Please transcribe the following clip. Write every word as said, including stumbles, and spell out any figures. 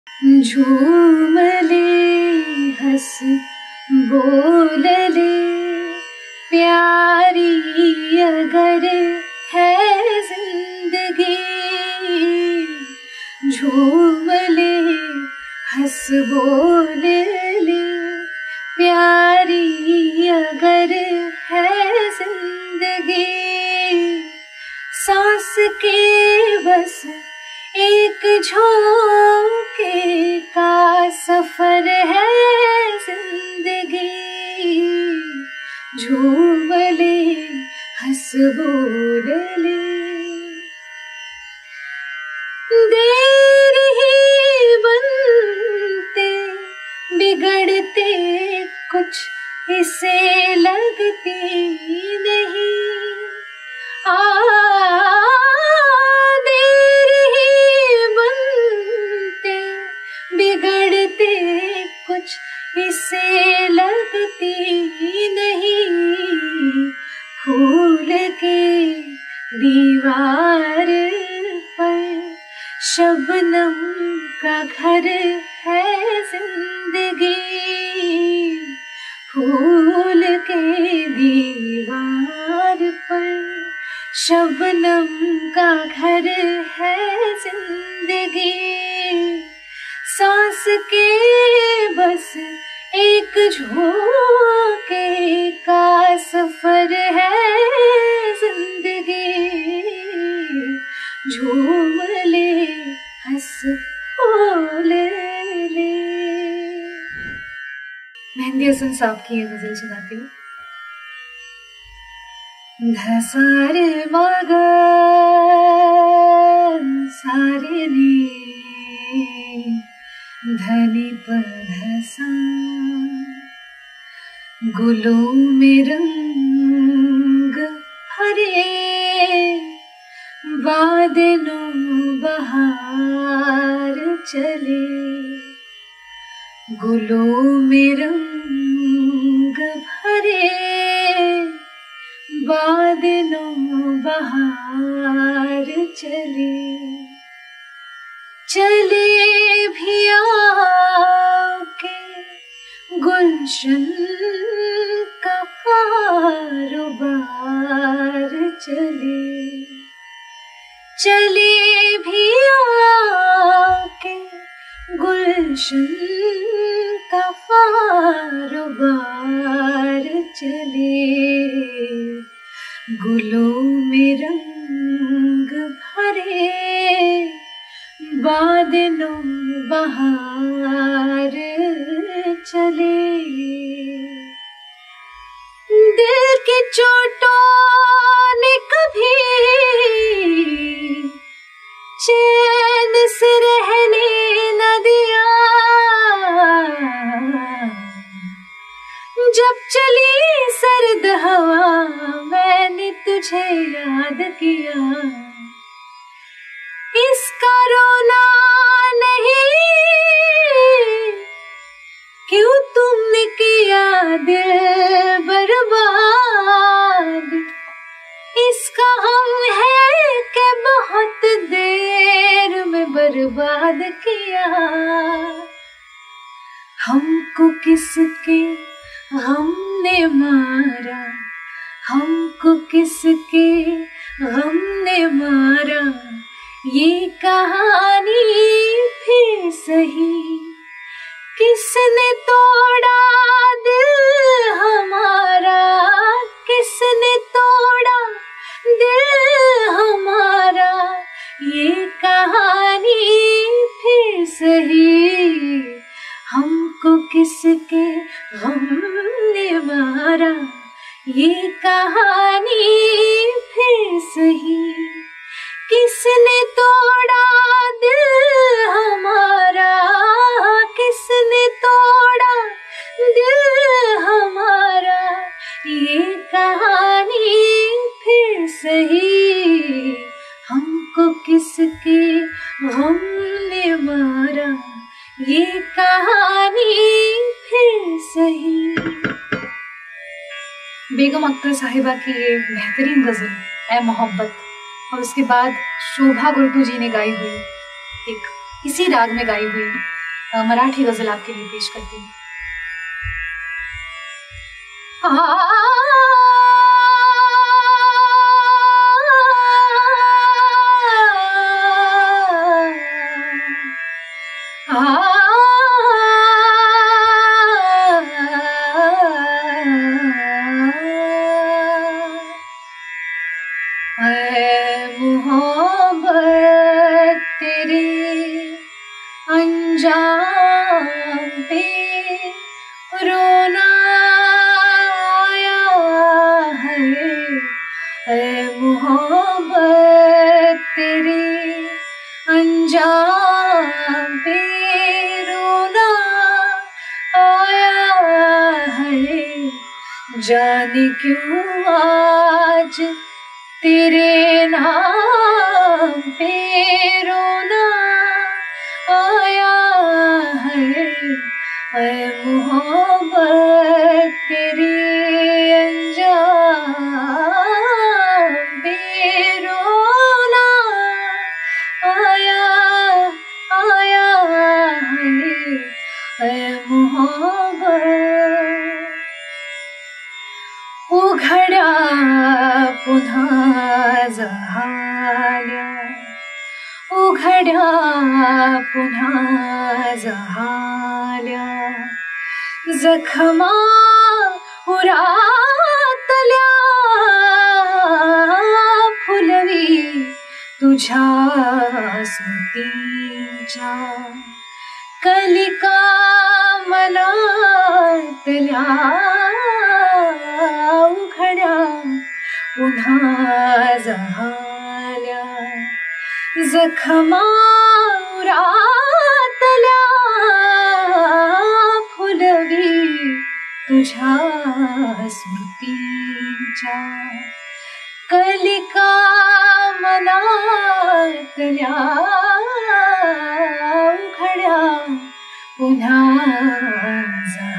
झूम ले हंस बोल ले प्यारी अगर है जिंदगी। झूम ले हंस बोल ले प्यारी अगर है जिंदगी। सांस के बस एक झोंके का सफर है जिंदगी। झूम ले हंस बोल ले देर ही बनते बिगड़ते कुछ इसे लगती नहीं। आ देर ही बनते बिगड़ते कुछ इसे लगती नहीं। फूल के दीवार पर शबनम का घर है जिंदगी। फूल के दीवार पर शबनम का घर है जिंदगी। सांस के बस एक झोंके का सफर है जिंदगी। झूम ले हंस बोल ले। मेहंदी हसन साहब की ये गजल सुनाती हूँ। धसारे मगा सारे नी धनी पधसा गुलों में रंग भरे बादलों बहार चले। गुलों में रंग भरे बादलों बहार चले। चले भी आके गुलशन का कारोबार चले। चले भी आके गुलशन का कारोबार चले। गुलों में रंग भरे बादलों बहार चले। दिल की चोटों ने कभी चैन से रहने न दिया। जब चली सर्द हवा मैंने तुझे याद किया। इसका रोना नहीं क्यों तुमने किया दिल बर्बाद। इसका हम है कि बहुत देर में बर्बाद किया। हमको किसके हमने मारा, हमको किसके हमने मारा। ये कहानी फिर सही किसने तोड़ा दिल हमारा। किसने तोड़ा दिल हमारा। ये कहानी फिर सही हमको किसके हमने मारा। ये कहानी फिर सही किसने तोड़ा दिल हमारा। किसने तोड़ा दिल हमारा। ये कहानी फिर सही हमको किसके हमने मारा। ये कहानी फिर सही। बेगम अख्तर साहिबा की ये बेहतरीन गजल है मोहब्बत, और उसके बाद शोभा गुरटू जी ने गाई हुई एक इसी राग में गाई हुई मराठी गजल आपके लिए पेश करती हूँ। मोहब्बत तेरे अंजाम पे रोना आया है, ऐ मोहब्बत तेरे अंजाम पे रोना आया है। जाने क्यों आज तेरे नाम पे रोना आया है, ऐ मोहब्बत तेरे अंजाम पे रोना आया आया है, ऐ मोहब्बत। उघड्या पुन्हा झाल्या, उघड्या पुन्हा झाल्या, जखमा उरातल्या फुलवी तुझ्या स्मृतीच्या, कलिका मनातल्या उघड्या पुन्हा झाल्या, जखमा उरातल्या फुलवी तुझ्या स्मृतीच्या, कलिका मनातल्या उघड्या पुन्हा